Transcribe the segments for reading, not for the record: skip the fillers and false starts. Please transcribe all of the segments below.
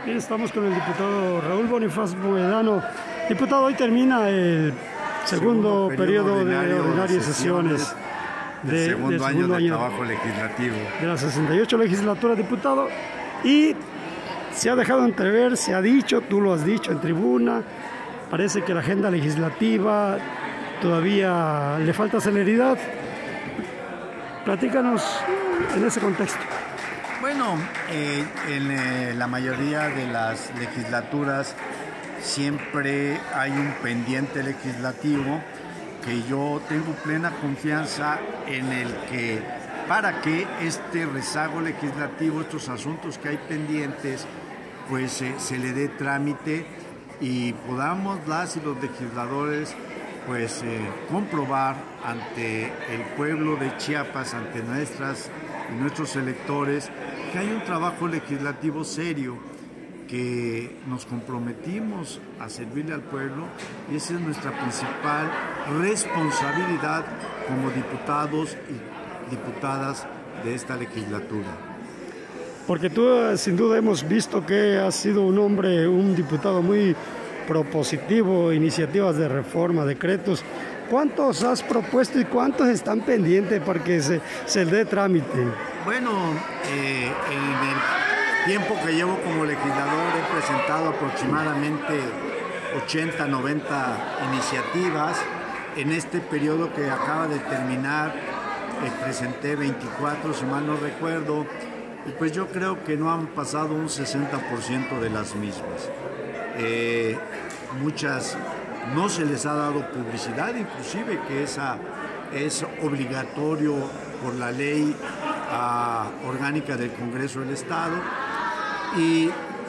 Bien, estamos con el diputado Raúl Bonifaz Bovedano. Diputado, hoy termina el segundo periodo de ordinarias sesiones del segundo año de trabajo legislativo de la 68 legislatura, diputado, y se ha dejado entrever, se ha dicho, tú lo has dicho en tribuna, parece que la agenda legislativa todavía le falta celeridad. Platícanos en ese contexto. Bueno, en la mayoría de las legislaturas siempre hay un pendiente legislativo que yo tengo plena confianza en el que para que este rezago legislativo, estos asuntos que hay pendientes, pues se le dé trámite y podamos las y los legisladores pues comprobar ante el pueblo de Chiapas, ante nuestros electores, que hay un trabajo legislativo serio, que nos comprometimos a servirle al pueblo y esa es nuestra principal responsabilidad como diputados y diputadas de esta legislatura. Porque tú sin duda hemos visto que has sido un hombre, un diputado muy propositivo, iniciativas de reforma, decretos. ¿Cuántos has propuesto y cuántos están pendientes para que se dé trámite? Bueno, en el tiempo que llevo como legislador he presentado aproximadamente 80, 90 iniciativas. En este periodo que acaba de terminar presenté 24, si mal no recuerdo, y pues yo creo que no han pasado un 60% de las mismas. Muchas no se les ha dado publicidad, inclusive que esa es obligatorio por la ley orgánica del Congreso del Estado, y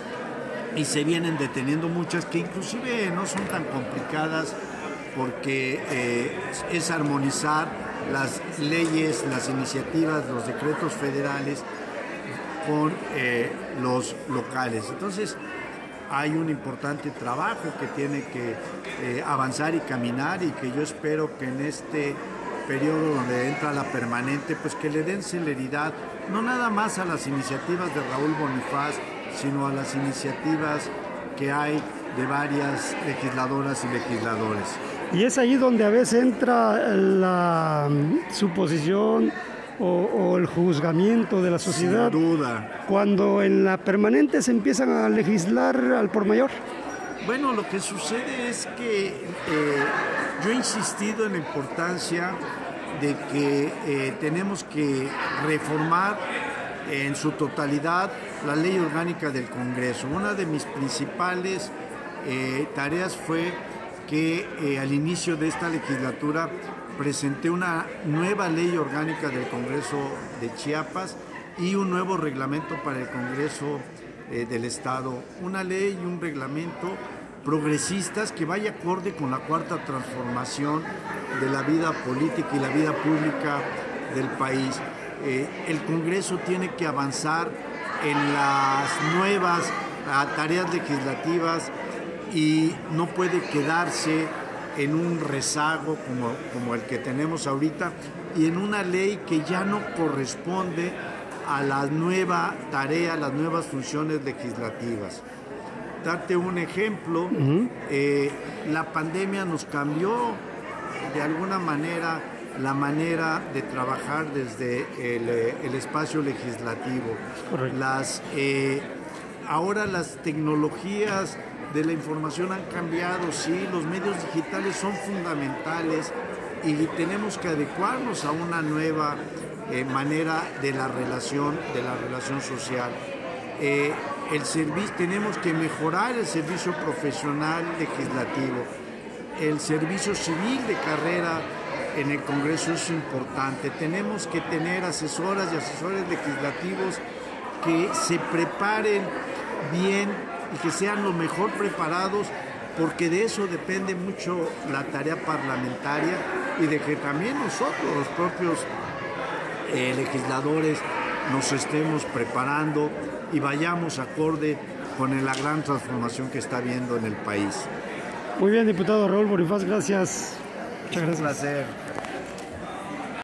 se vienen deteniendo muchas que inclusive no son tan complicadas porque es armonizar las leyes, las iniciativas, los decretos federales con los locales. Entonces hay un importante trabajo que tiene que avanzar y caminar, y que yo espero que en este periodo donde entra la permanente, pues que le den celeridad, no nada más a las iniciativas de Raúl Bonifaz, sino a las iniciativas que hay de varias legisladoras y legisladores. Y es ahí donde a veces entra la suposición o el juzgamiento de la sociedad. Sin duda. Cuando en la permanente se empiezan a legislar al por mayor. Bueno, lo que sucede es que yo he insistido en la importancia de que tenemos que reformar en su totalidad la ley orgánica del Congreso. Una de mis principales tareas fue que al inicio de esta legislatura presenté una nueva ley orgánica del Congreso de Chiapas y un nuevo reglamento para el Congreso del Estado. Una ley y un reglamento progresistas que vaya acorde con la cuarta transformación de la vida política y la vida pública del país. El Congreso tiene que avanzar en las nuevas tareas legislativas y no puede quedarse en un rezago como el que tenemos ahorita y en una ley que ya no corresponde a la nueva tarea, las nuevas funciones legislativas. Darte un ejemplo, la pandemia nos cambió de alguna manera la manera de trabajar desde el espacio legislativo. Ahora las tecnologías de la información han cambiado, sí, los medios digitales son fundamentales y tenemos que adecuarnos a una nueva manera de la relación social. Tenemos que mejorar el servicio profesional legislativo. El servicio civil de carrera en el Congreso es importante. Tenemos que tener asesoras y asesores legislativos que se preparen bien y que sean lo mejor preparados, porque de eso depende mucho la tarea parlamentaria y de que también nosotros, los propios legisladores, nos estemos preparando y vayamos acorde con la gran transformación que está habiendo en el país. Muy bien, diputado Raúl Bonifaz, gracias. Muchas gracias. Un placer.